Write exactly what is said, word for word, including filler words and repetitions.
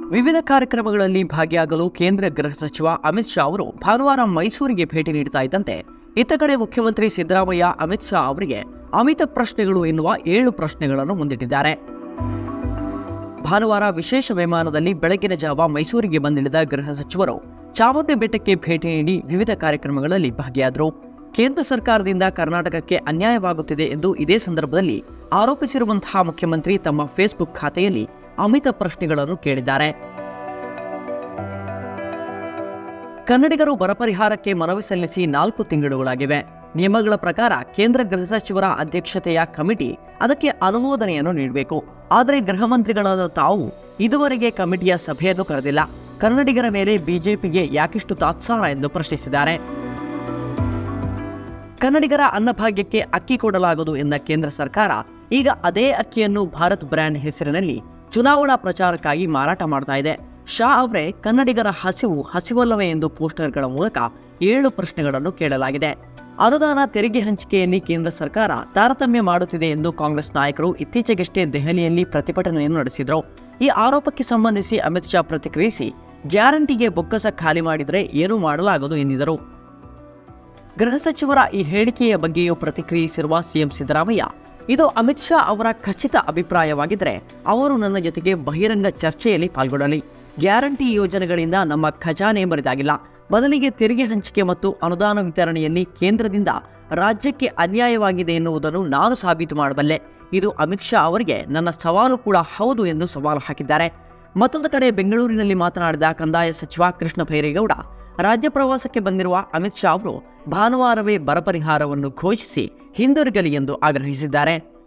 ವಿವಿಧ ಕಾರ್ಯಕ್ರಮಗಳಲ್ಲಿ ಭಾಗಿಯಾಗಲು ಕೇಂದ್ರ ಗೃಹ ಸಚಿವ ಅಮಿತ್ ಶಾ ಅವರು ಭಾನುವಾರ ಮೈಸೂರಿಗೆ ಭೇಟಿ ನೀಡುತ್ತಾ ಇದ್ದಂತೆ ಇತ್ತ ಕಡೆ ಮುಖ್ಯಮಂತ್ರಿ ಸಿದ್ದರಾಮಯ್ಯ ಅಮಿತ್ ಶಾ ಅವರಿಗೆ ಅಮಿತ ಪ್ರಶ್ನೆಗಳು ಎನ್ನುವ ಏಳು ಪ್ರಶ್ನೆಗಳನ್ನು ಮುಂದಿಟ್ಟಿದ್ದಾರೆ. ಭಾನುವಾರ ವಿಶೇಷ ವಿಮಾನದಲ್ಲಿ ಬೆಳಗಿನ ಜಾವ ಮೈಸೂರಿಗೆ ಬಂದಿಳಿದ ಗೃಹ ಸಚಿವರು ಚಾಮುಂಡಿ ಬೆಟ್ಟಕ್ಕೆ ಭೇಟಿ ನೀಡಿ ವಿವಿಧ ಕಾರ್ಯಕ್ರಮಗಳಲ್ಲಿ ಭಾಗಿಯಾದರು. ಕೇಂದ್ರ ಸರ್ಕಾರದಿಂದ ಕರ್ನಾಟಕಕ್ಕೆ ಅನ್ಯಾಯವಾಗುತ್ತಿದೆ ಎಂದು ಇದೇ ಸಂದರ್ಭದಲ್ಲಿ ಆರೋಪಿಸಿರುವಂತಹ ಮುಖ್ಯಮಂತ್ರಿ ತಮ್ಮ ಫೇಸ್ಬುಕ್ ಖಾತೆಯಲ್ಲಿ ಅಮಿತ ಪ್ರಶ್ನೆಗಳನ್ನು ಕೇಳಿದ್ದಾರೆ. ಕನ್ನಡಿಗರು ಬರ ಪರಿಹಾರಕ್ಕೆ ಮನವಿ ಸಲ್ಲಿಸಿ ನಾಲ್ಕು ತಿಂಗಳುಗಳಾಗಿವೆ. ನಿಯಮಗಳ ಪ್ರಕಾರ ಕೇಂದ್ರ ಗೃಹ ಸಚಿವರ ಅಧ್ಯಕ್ಷತೆಯ ಕಮಿಟಿ ಅದಕ್ಕೆ ಅನುಮೋದನೆಯನ್ನು ನೀಡಬೇಕು. ಆದರೆ ಗೃಹ ಮಂತ್ರಿಗಳಾದ ತಾವು ಇದುವರೆಗೆ ಕಮಿಟಿಯ ಸಭೆಯನ್ನು ಕರೆದಿಲ್ಲ. ಕನ್ನಡಿಗರ ಮೇಲೆ ಬಿಜೆಪಿಗೆ ಯಾಕಿಷ್ಟು ತಾತ್ಸಾರ ಎಂದು ಪ್ರಶ್ನಿಸಿದ್ದಾರೆ. ಕನ್ನಡಿಗರ ಅನ್ನಭಾಗ್ಯಕ್ಕೆ ಅಕ್ಕಿ ಕೊಡಲಾಗದು ಎಂದ ಕೇಂದ್ರ ಸರ್ಕಾರ ಈಗ ಅದೇ ಅಕ್ಕಿಯನ್ನು ಭಾರತ್ ಬ್ರ್ಯಾಂಡ್ ಹೆಸರಿನಲ್ಲಿ ಚುನಾವಣಾ ಪ್ರಚಾರಕ್ಕಾಗಿ ಮಾರಾಟ ಮಾಡ್ತಾ ಇದೆ. ಶಾ ಅವರೇ ಕನ್ನಡಿಗರ ಹಸಿವು ಹಸಿವಲ್ಲವೇ ಎಂದು ಪೋಸ್ಟರ್ಗಳ ಮೂಲಕ ಏಳು ಪ್ರಶ್ನೆಗಳನ್ನು ಕೇಳಲಾಗಿದೆ. ಅನುದಾನ ತೆರಿಗೆ ಹಂಚಿಕೆಯಲ್ಲಿ ಕೇಂದ್ರ ಸರ್ಕಾರ ತಾರತಮ್ಯ ಮಾಡುತ್ತಿದೆ ಎಂದು ಕಾಂಗ್ರೆಸ್ ನಾಯಕರು ಇತ್ತೀಚೆಗಷ್ಟೇ ದೆಹಲಿಯಲ್ಲಿ ಪ್ರತಿಭಟನೆಯನ್ನು ನಡೆಸಿದರು. ಈ ಆರೋಪಕ್ಕೆ ಸಂಬಂಧಿಸಿ ಅಮಿತ್ ಶಾ ಪ್ರತಿಕ್ರಿಯಿಸಿ, ಗ್ಯಾರಂಟಿಗೆ ಬೊಕ್ಕಸ ಖಾಲಿ ಮಾಡಿದರೆ ಏನೂ ಮಾಡಲಾಗದು ಎಂದಿದ್ದರು. ಗೃಹ ಸಚಿವರ ಈ ಹೇಳಿಕೆಯ ಬಗ್ಗೆಯೂ ಪ್ರತಿಕ್ರಿಯಿಸಿರುವ ಸಿಎಂ ಸಿದ್ದರಾಮಯ್ಯ, ಇದು ಅಮಿತ್ ಶಾ ಅವರ ಖಚಿತ ಅಭಿಪ್ರಾಯವಾಗಿದ್ದರೆ ಅವರು ನನ್ನ ಜೊತೆಗೆ ಬಹಿರಂಗ ಚರ್ಚೆಯಲ್ಲಿ ಪಾಲ್ಗೊಳ್ಳಲಿ. ಗ್ಯಾರಂಟಿ ಯೋಜನೆಗಳಿಂದ ನಮ್ಮ ಖಜಾನೆ ಬರಿದಾಗಿಲ್ಲ. ಬದಲಿಗೆ ತೆರಿಗೆ ಹಂಚಿಕೆ ಮತ್ತು ಅನುದಾನ ವಿತರಣೆಯಲ್ಲಿ ಕೇಂದ್ರದಿಂದ ರಾಜ್ಯಕ್ಕೆ ಅನ್ಯಾಯವಾಗಿದೆ ಎನ್ನುವುದನ್ನು ನಾನು ಸಾಬೀತು ಮಾಡಬಲ್ಲೆ. ಇದು ಅಮಿತ್ ಶಾ ಅವರಿಗೆ ನನ್ನ ಸವಾಲು ಕೂಡ ಹೌದು ಎಂದು ಸವಾಲು ಹಾಕಿದ್ದಾರೆ. ಮತ್ತೊಂದು ಕಡೆ ಬೆಂಗಳೂರಿನಲ್ಲಿ ಮಾತನಾಡಿದ ಕಂದಾಯ ಸಚಿವ ಕೃಷ್ಣ ಭೈರೇಗೌಡ, ರಾಜ್ಯ ಪ್ರವಾಸಕ್ಕೆ ಬಂದಿರುವ ಅಮಿತ್ ಶಾ ಅವರು ಭಾನುವಾರವೇ ಬರ ಪರಿಹಾರವನ್ನು ಘೋಷಿಸಿ ಹಿಂದಿರುಗಲಿ ಎಂದು ಆಗ್ರಹಿಸಿದ್ದಾರೆ.